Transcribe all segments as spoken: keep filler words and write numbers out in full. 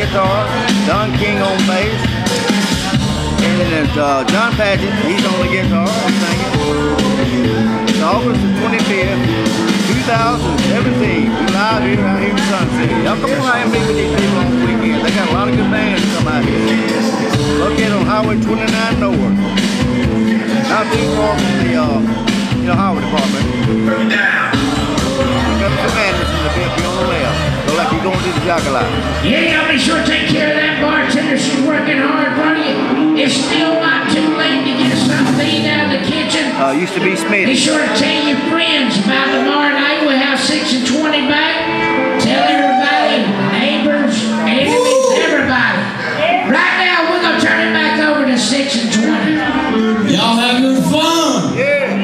guitar, Don King on bass, and then it's uh, John Padgett, he's on the guitar, I'm singing. It's August the twenty-fifth, two thousand seventeen. We're live here out here in Sunst. Y'all come on out and meet with these people on the weekend. They got a lot of good bands come out here. Located on Highway twenty-nine North. Not too far from the uh, you know, highway department. Turn down. Pick up some Anderson in the bit on the left. Go like you're going to the Jockey-Lot. Yeah, y'all be sure to take care of that bartender. She's working hard for you. It's still not too late to get something to eat out of the kitchen. Uh, used to be Smitty. Be sure to tell your friends about tomorrow night. We'll have six and twenty back. Tell everybody, neighbors, enemies, everybody. Right now, we're going to turn it back over to six and twenty. Y'all having fun? Yeah.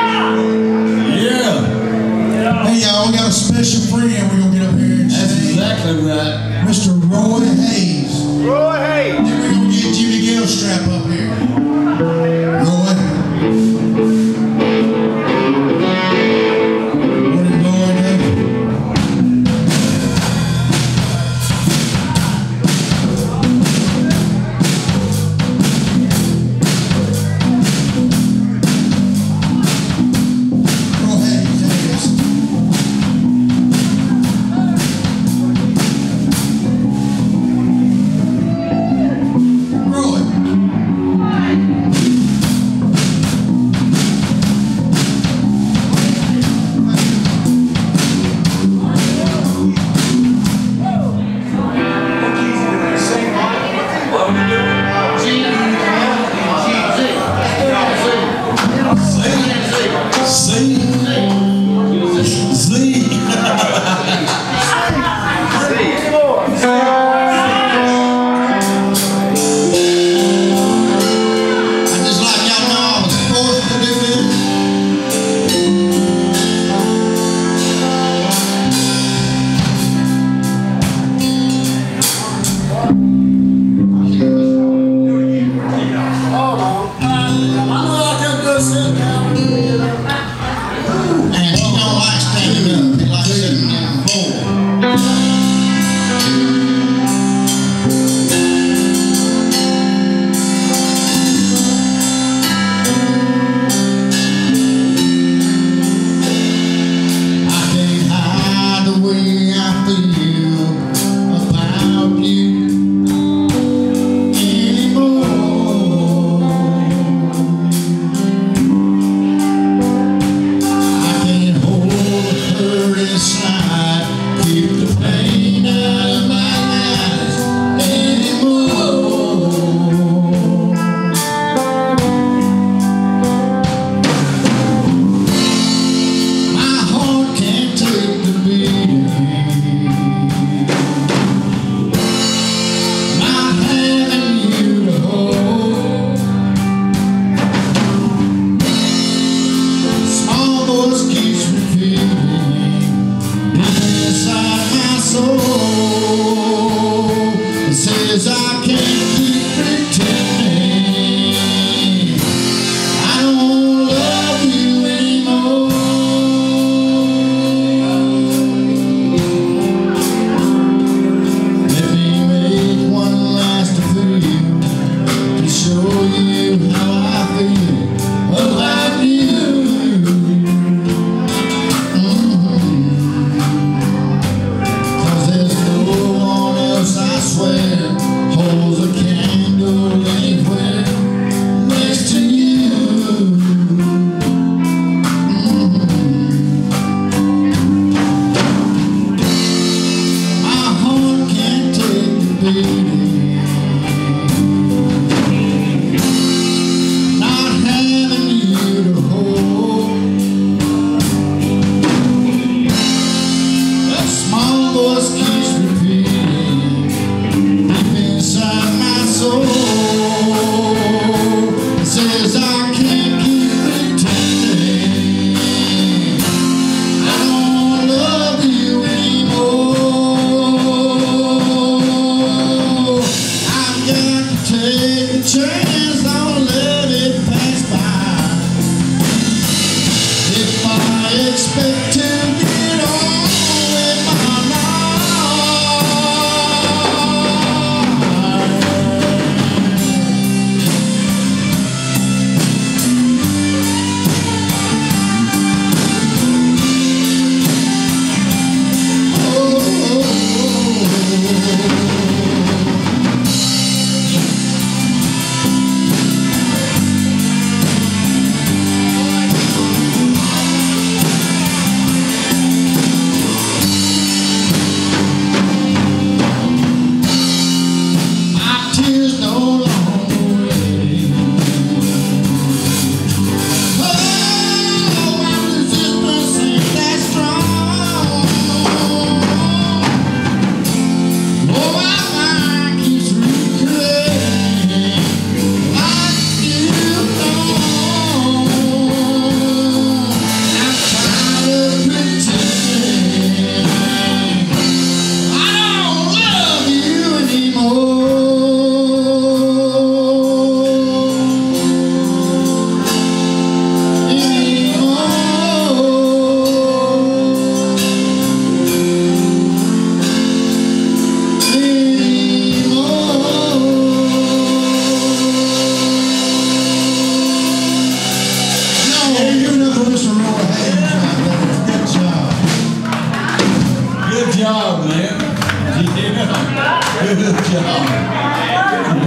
Yeah. Hey, y'all, we got a special friend we're going to get up here and That's say. exactly right. Mister Roy Hayes. Roy Hayes. Then we're going to get Jimmy Gilstrap up here. Roy. What did Roy do?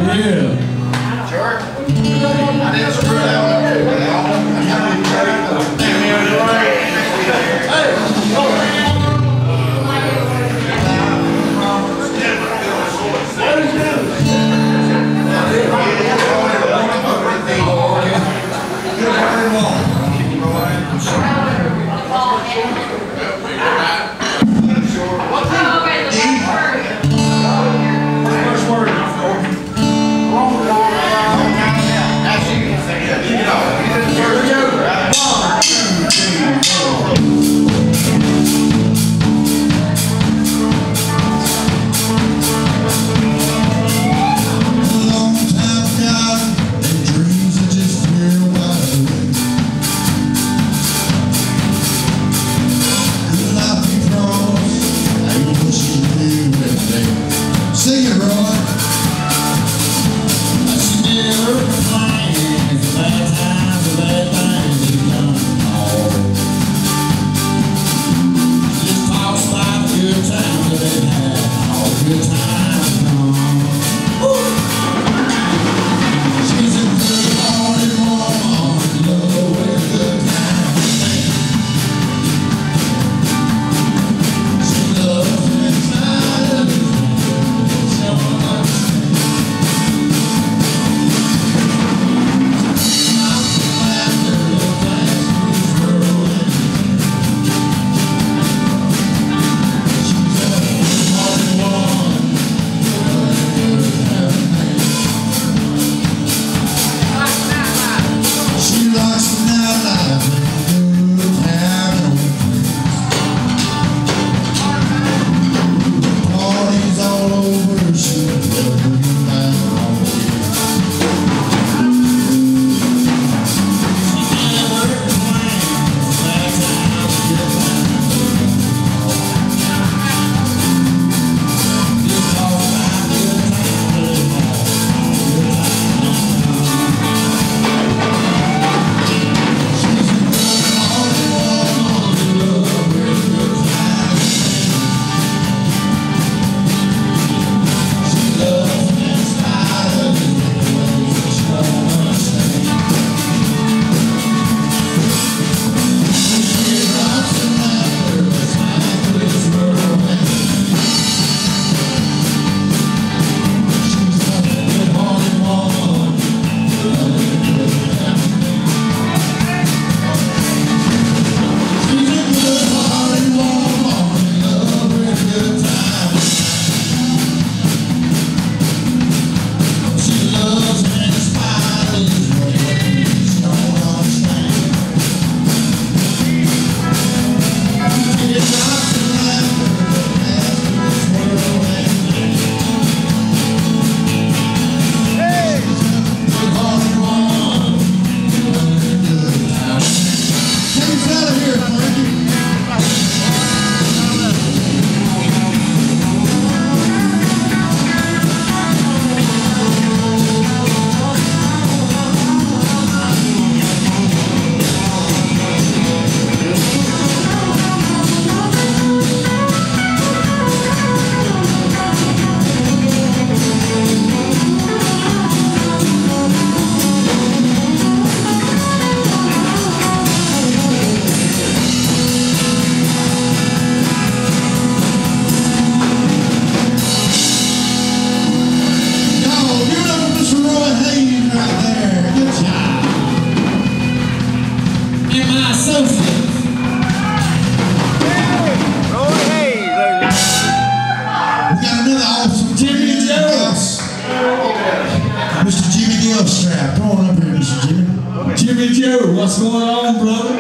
Gilstrap. Come on up here, Mister Jimmy. Jimmy Joe, what's going on, brother?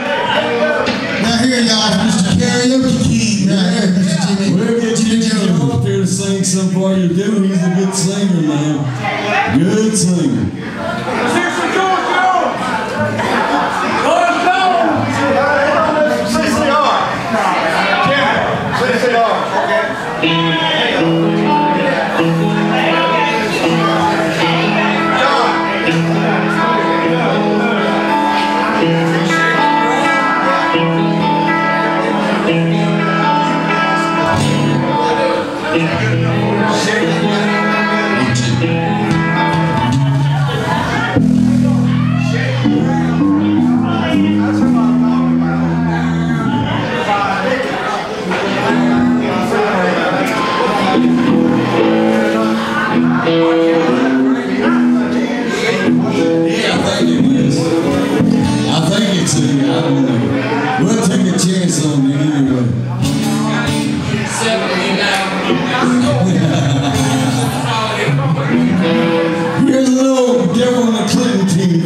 Now here, y'all, Mister Karaoke King. Right here, Mister Jimmy. We'll get Jimmy Joe up here to sing some for you, dude. He's a good singer, man. Good singer. Here's some George Jones. George Jones. C C R. Jimmy. C C R. Okay.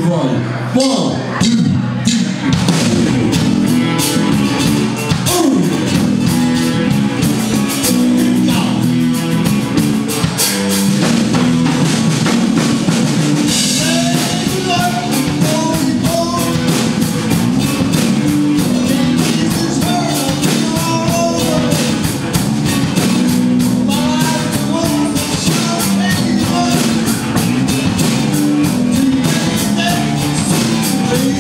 for you. One, two, three. Baby,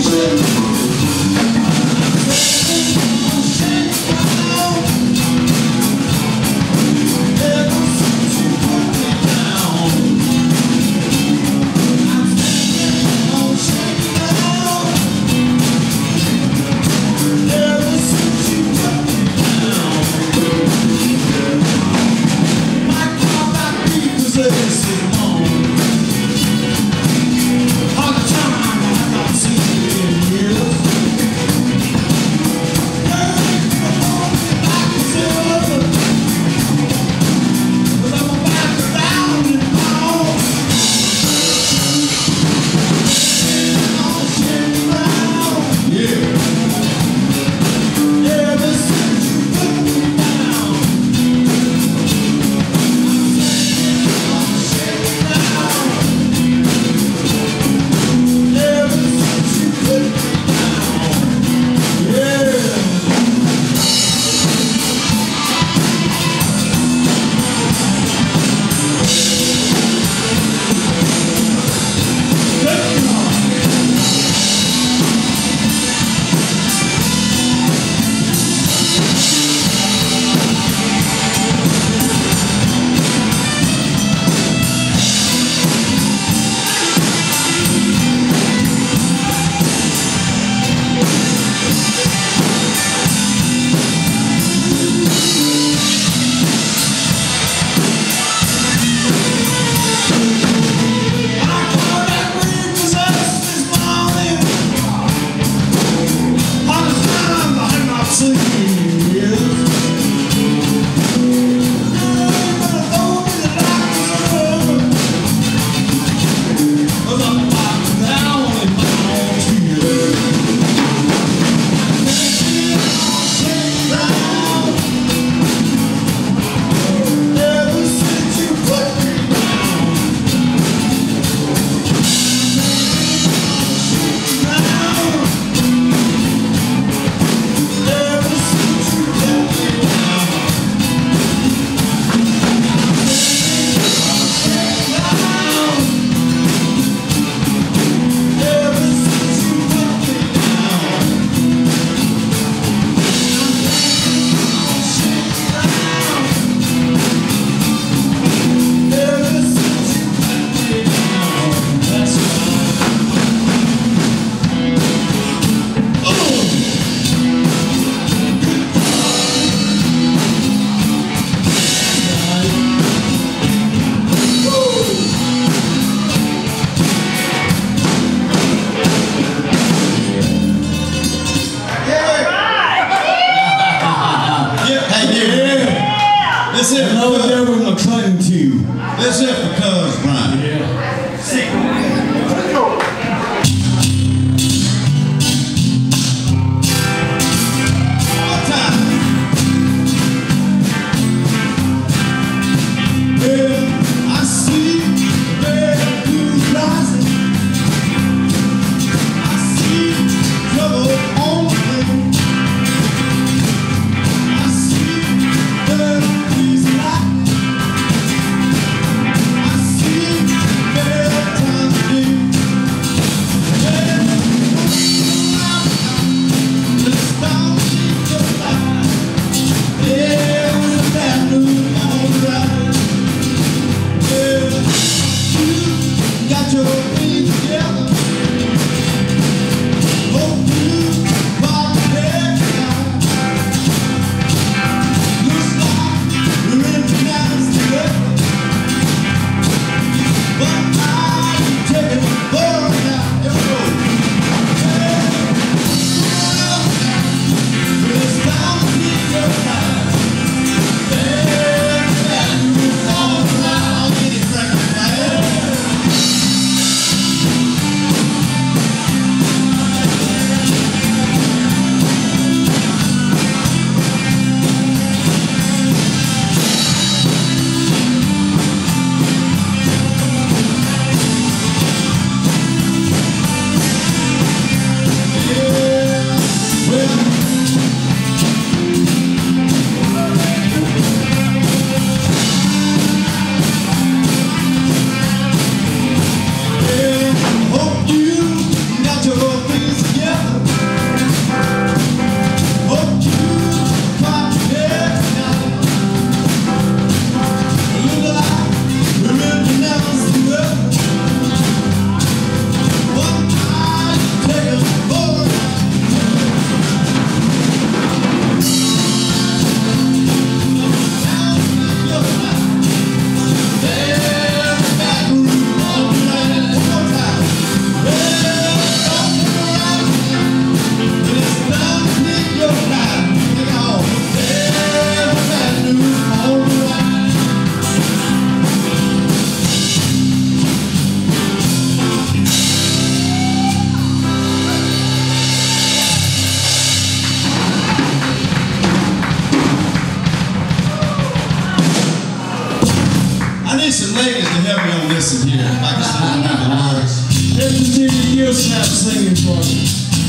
Vegas to help me on this one here. If I can still remember the words. Here's the Jimmy Gilstrap singing for you.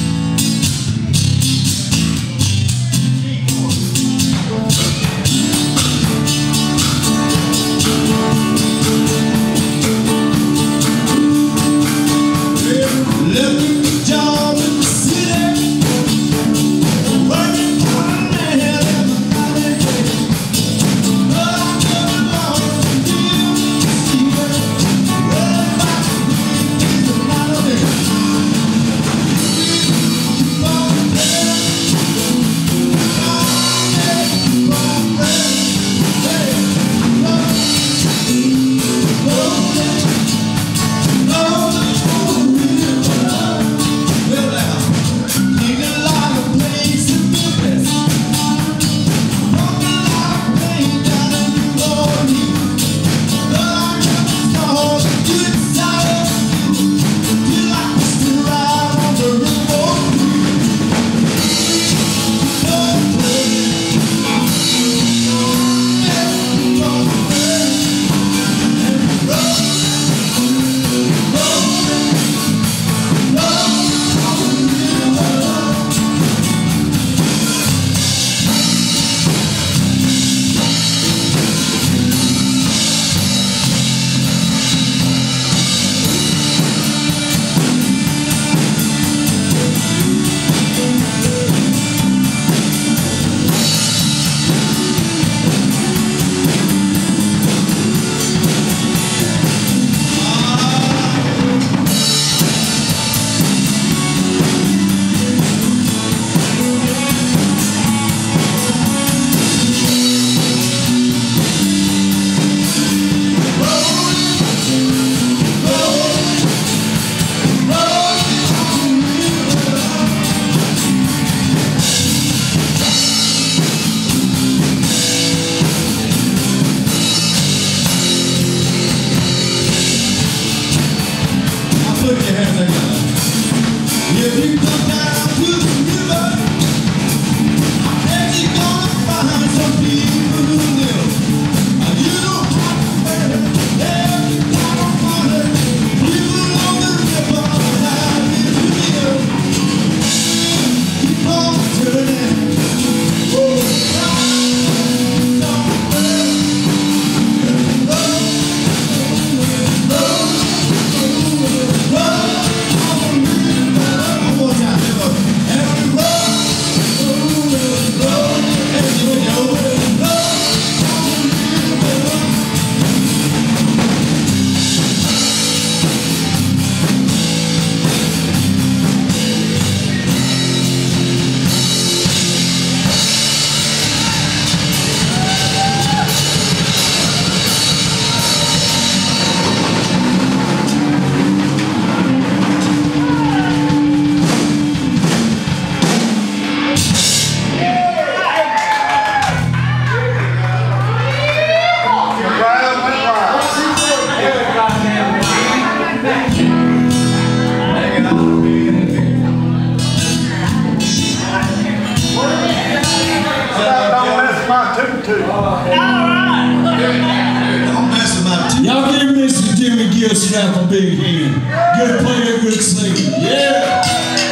Y'all give Mister Jimmy Gilstrap a big hand. Good player, good singer. Yeah.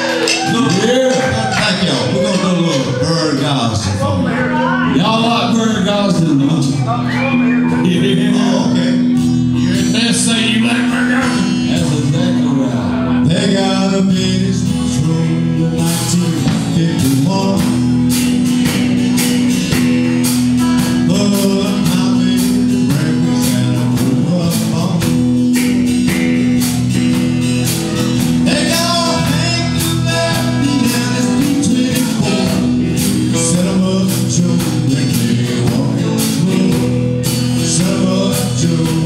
Yeah. Thank y'all. We're going to do a little bird gospel for me. Y'all like bird gospel, don't you? Yeah. Oh, okay. You're in there say you like bird gospel. That's exactly right. They got a business from nineteen fifty-one. Joe.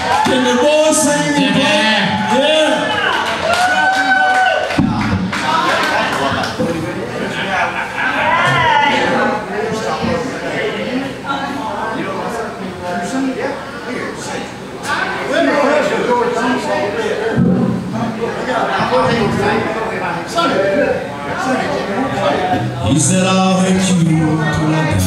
Can the boys sing and play? Yeah. He said, I'll hate you till I die.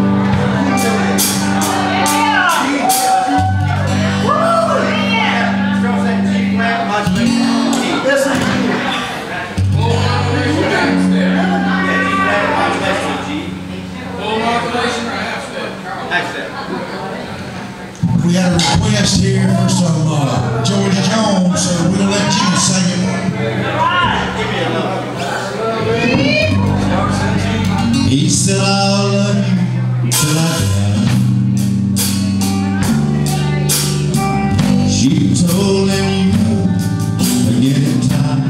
We got a request here for some uh, George Jones, so we'll let you sing it. He said, I'll love you till I die. She told him you again in time.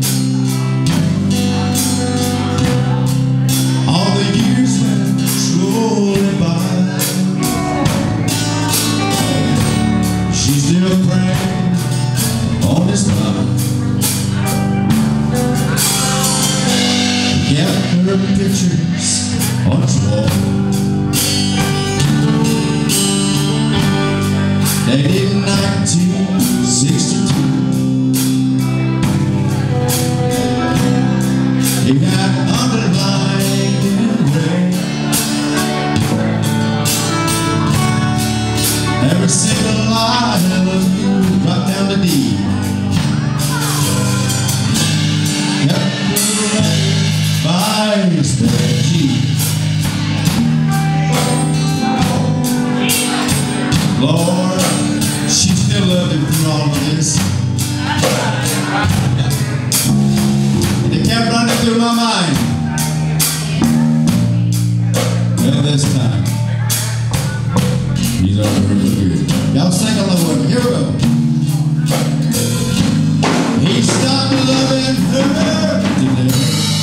All the years went slowly by. She's still praying on this line. Kept her pictures on his wall. Dated in nineteen sixty-two. He got underlined in red. Every single line I love you right down to D. Kept her right by his G. Lord, she still loved him through all of this. And it kept running through my mind. Well, this time, he's over her for good. Y'all sing along with me. Here we go. He stopped loving her today.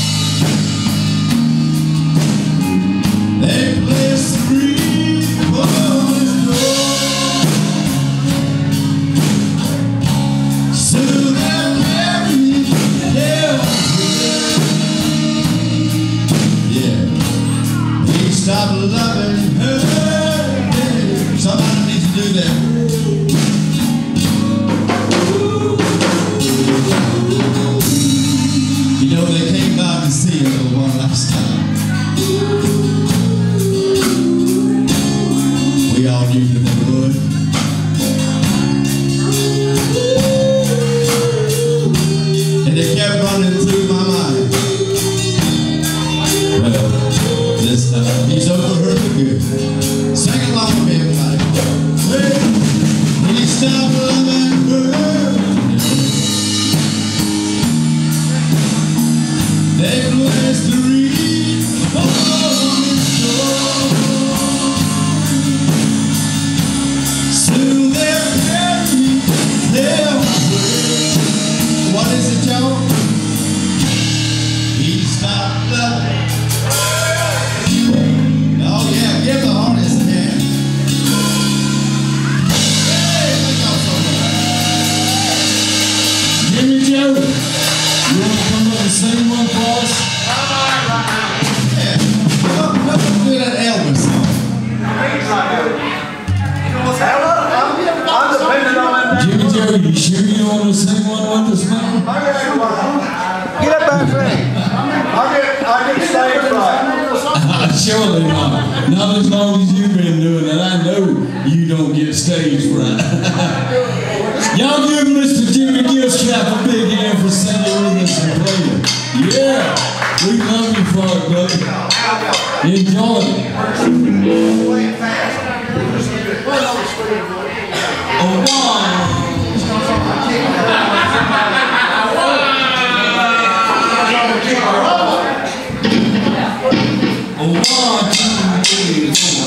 They placed three on his door. So they'll carry hell. Yeah. He stopped loving her. Somebody needs to do that. You know, they came by to see her one last time. We all knew that they would. And they kept running through my mind. Well, this time he's over her for good. Sing along with me, everybody. He stopped loving her. They placed the wreath on his door. Soon they'll carry their way. What is it, y'all? He stopped loving. Oh yeah, give the artist a hand. Hey, thank y'all so much. Jimmy Joe, you want to come up and sing one for us? Yeah. Come, come do that Elvis song. Jimmy Joe, you sure you want to sing one with us, man? Get up there and sing. I get, I get stage right. Surely not. Not as long as you've been doing it. I know you don't get stage fright. Y'all give Mister Jimmy Gilstrap a big hand for singing with us and playing. Yeah, we love you for it, buddy. Enjoy it. A one. A one, two, three, four.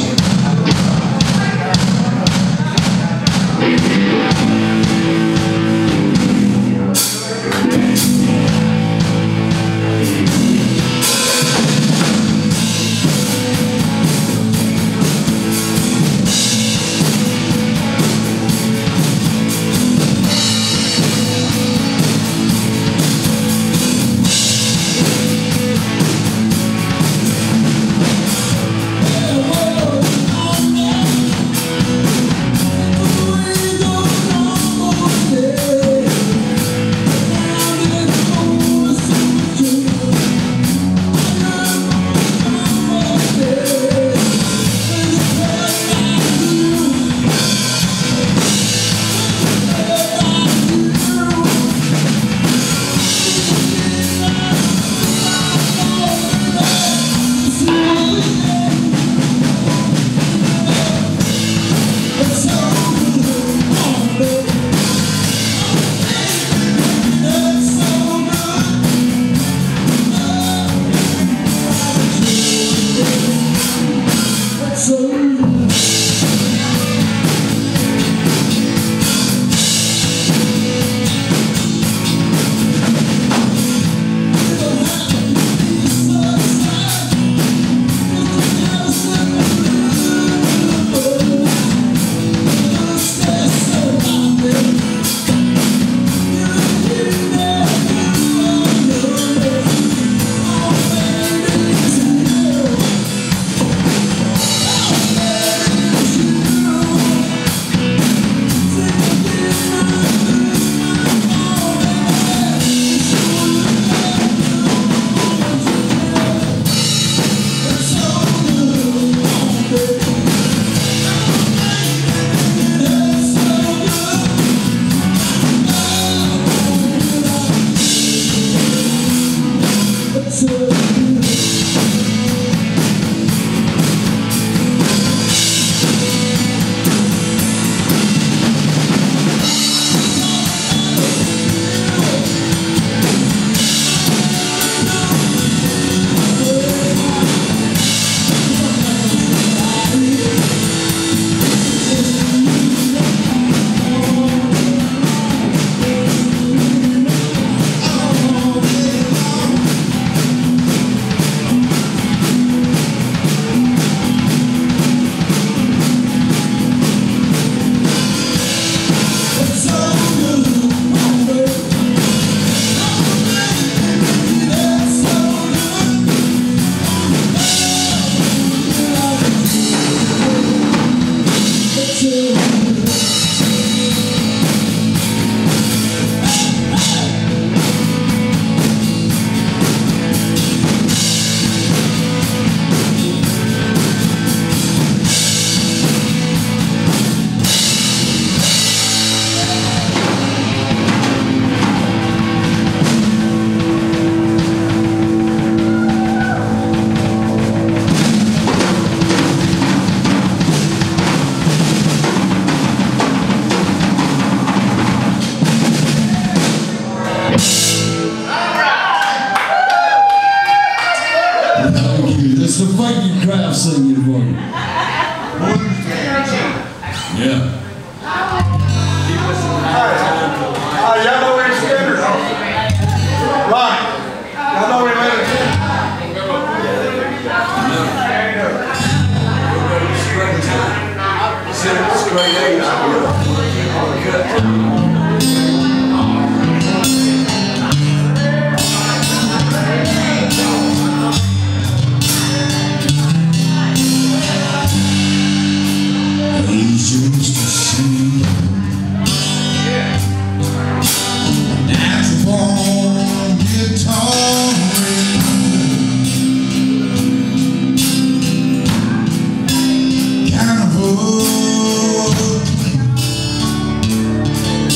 It's the Frankie Craft singing for you. Yeah. Oh, y'all know where he's standing. Right. Y'all know where he's Used to sing natural guitar, kind of old,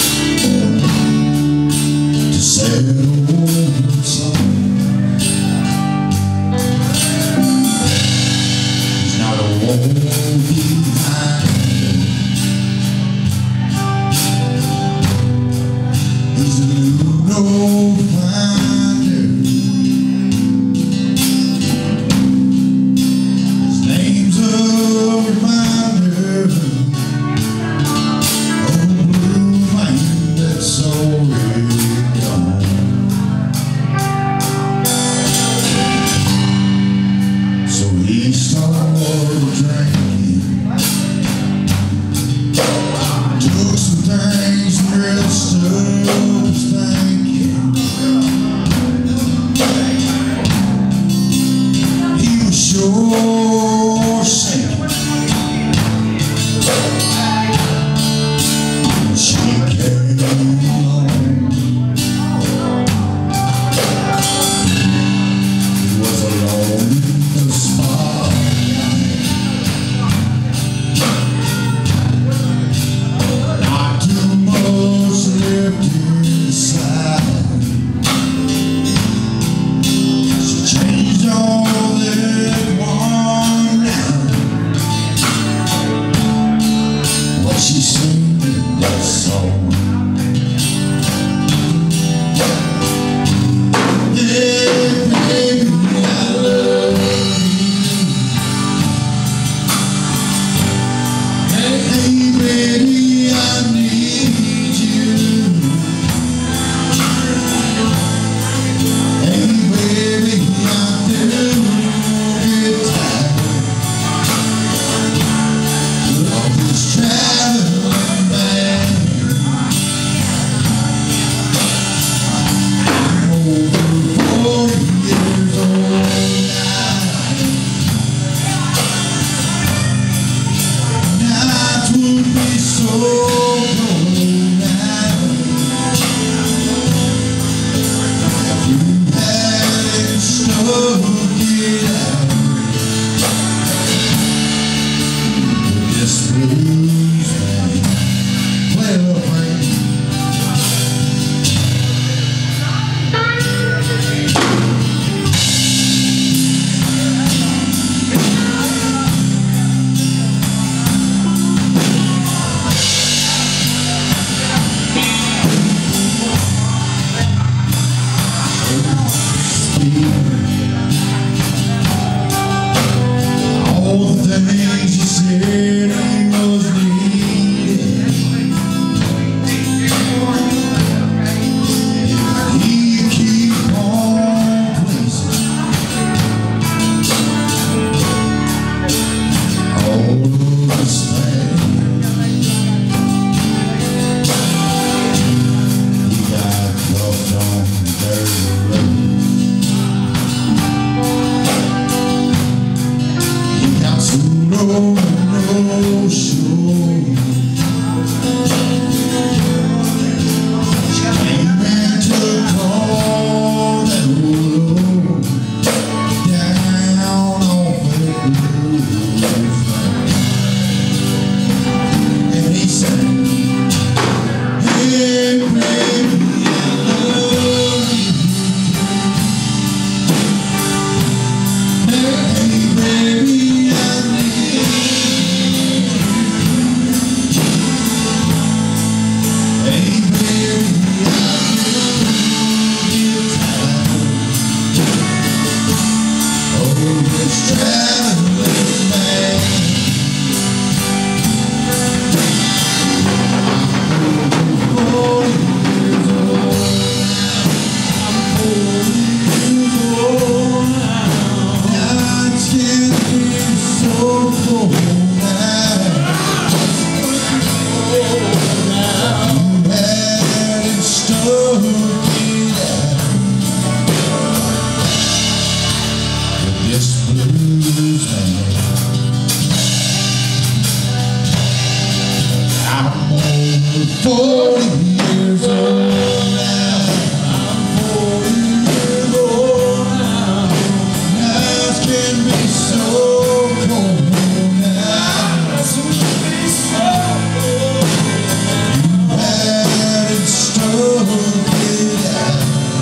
forty years old now. I'm forty years old now. Nights can be so cold now. Nights can be so cold. You had it stuck it out.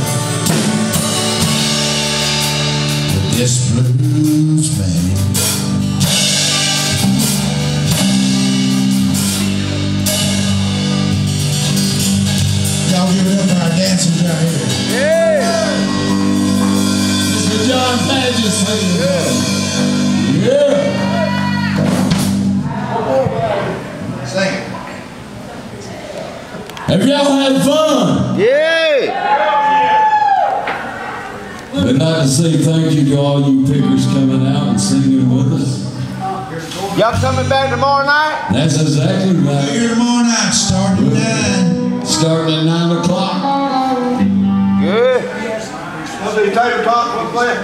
But this blues man, y'all give it up for our dancers right here. Yeah. Mister John Padgett singing. Yeah. Sing it. Have y'all had fun? Yeah. I'd like to say thank you to all you pickers coming out and singing with us. Y'all coming back tomorrow night? That's exactly We're right. here tomorrow night, starting at nine. Starting at nine o'clock. Good. What's the tater tot? What's that?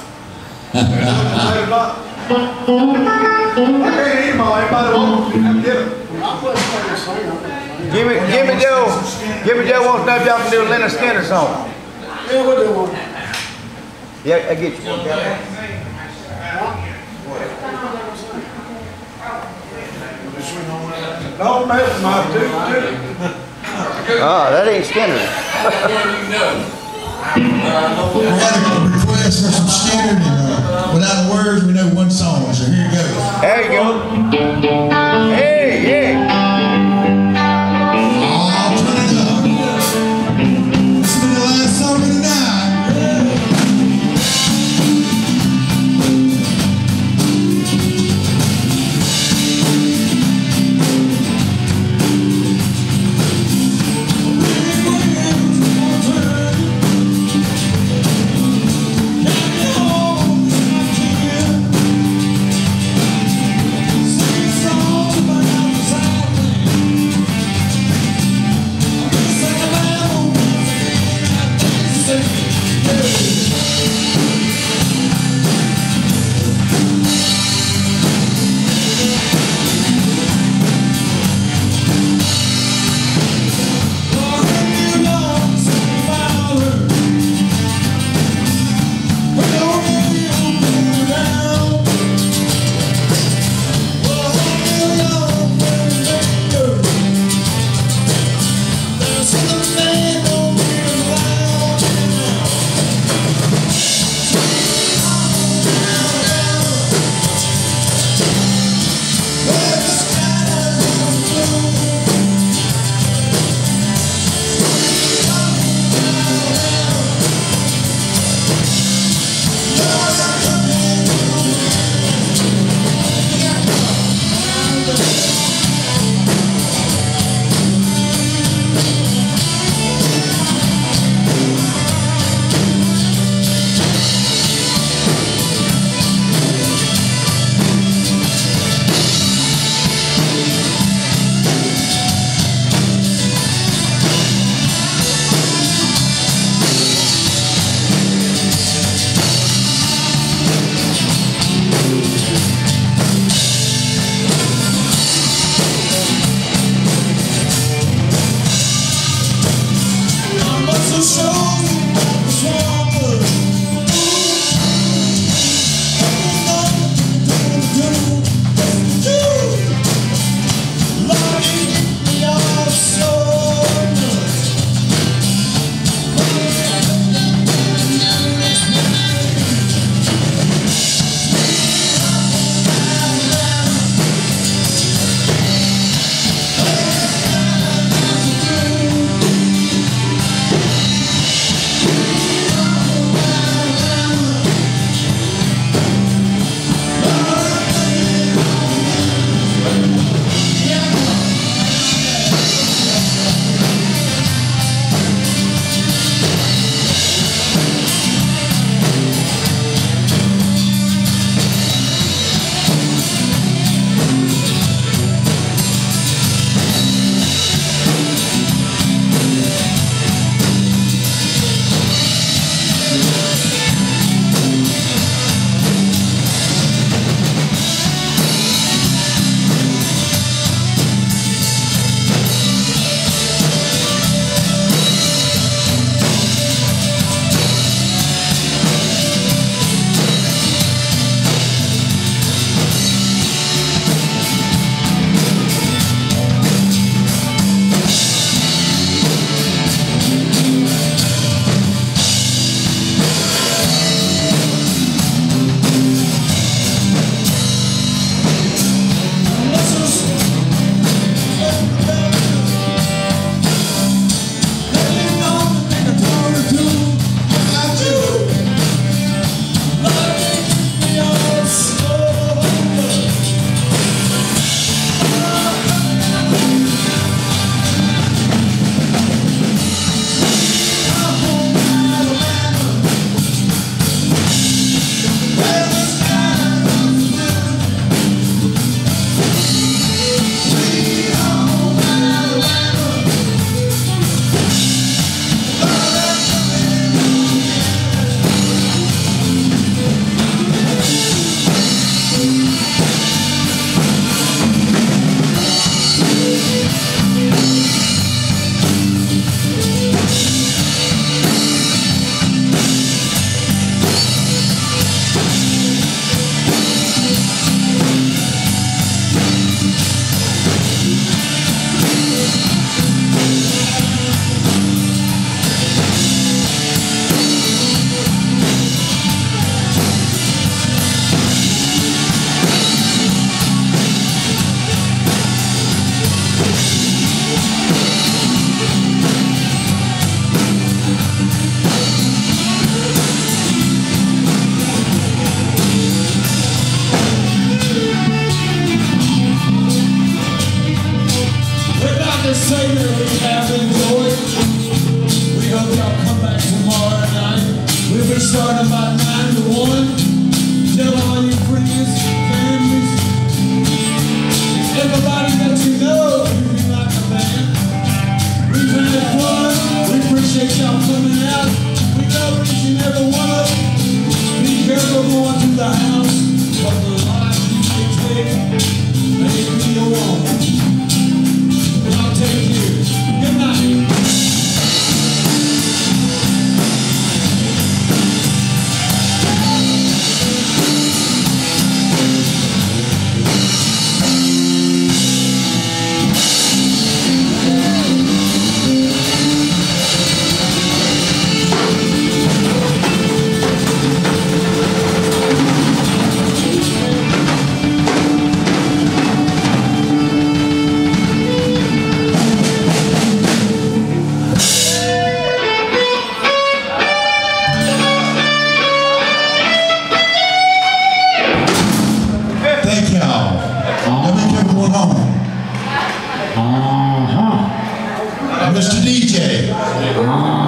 Tater tot? I can't eat them all. Anybody want them? Get them. Give me, give me Joe. Give me Joe wants to know if y'all can do a Leonard Skinner song. Yeah, we'll do one. Yeah, I get you. No, man, my dude, dude. Ah, that ain't Skinner. We had a request for some Skinner, and uh, without the words, we know one song, so here it goes. There you go. Hey, yeah. I'll turn it up. This will be the last song of the night. Sing a song. coming out. We love each and every one of them. Be careful going to the house, because the life you may take may be your own. Y'all take care. Good night. Mister D J.